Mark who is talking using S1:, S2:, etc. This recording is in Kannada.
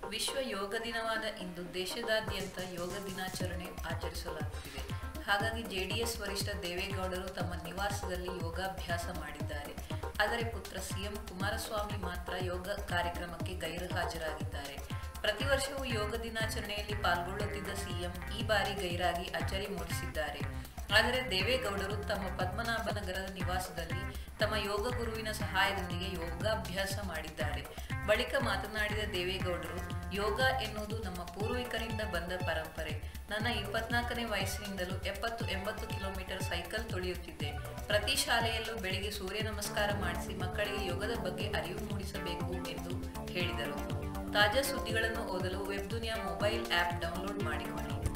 S1: ವಿಶ್ವ ಯೋಗ ದಿನವಾದ ಇಂದು ದೇಶದಾದ್ಯಂತ ಯೋಗ ದಿನಾಚರಣೆ ಆಚರಿಸಲಾಗುತ್ತಿದೆ. ಹಾಗಾಗಿ ಜೆಡಿಎಸ್ ವರಿಷ್ಠ ದೇವೇಗೌಡರು ತಮ್ಮ ನಿವಾಸದಲ್ಲಿ ಯೋಗಾಭ್ಯಾಸ ಮಾಡಿದ್ದಾರೆ. ಆದರೆ ಪುತ್ರ ಸಿಎಂ ಕುಮಾರಸ್ವಾಮಿ ಮಾತ್ರ ಯೋಗ ಕಾರ್ಯಕ್ರಮಕ್ಕೆ ಗೈರು ಹಾಜರಾಗಿದ್ದಾರೆ. ಪ್ರತಿ ವರ್ಷವೂ ಯೋಗ ದಿನಾಚರಣೆಯಲ್ಲಿ ಪಾಲ್ಗೊಳ್ಳುತ್ತಿದ್ದ ಸಿಎಂ ಈ ಬಾರಿ ಗೈರಾಗಿ ಅಚ್ಚರಿ ಮೂಡಿಸಿದ್ದಾರೆ. ಆದರೆ ದೇವೇಗೌಡರು ತಮ್ಮ ಪದ್ಮನಾಭನಗರದ ನಿವಾಸದಲ್ಲಿ ತಮ್ಮ ಯೋಗ ಗುರುವಿನ ಸಹಾಯದೊಂದಿಗೆ ಯೋಗಾಭ್ಯಾಸ ಮಾಡಿದ್ದಾರೆ. ಬಳಿಕ ಮಾತನಾಡಿದ ದೇವೇಗೌಡರು, ಯೋಗ ಎನ್ನುವುದು ನಮ್ಮ ಪೂರ್ವಿಕರಿಂದ ಬಂದ ಪರಂಪರೆ. ನನ್ನ 24ನೇ ವಯಸ್ಸಿನಿಂದಲೂ 70-80 ಕಿಲೋಮೀಟರ್ ಸೈಕಲ್ ತುಳಿಯುತ್ತಿದ್ದೆ. ಪ್ರತಿ ಶಾಲೆಯಲ್ಲೂ ಬೆಳಿಗ್ಗೆ ಸೂರ್ಯ ನಮಸ್ಕಾರ ಮಾಡಿಸಿ ಮಕ್ಕಳಿಗೆ ಯೋಗದ ಬಗ್ಗೆ ಅರಿವು ಮೂಡಿಸಬೇಕು ಎಂದು ಹೇಳಿದರು. ತಾಜಾ ಸುದ್ದಿಗಳನ್ನು ಓದಲು web Dunia mobile app download ಮಾಡಿಕೊಳ್ಳಿ.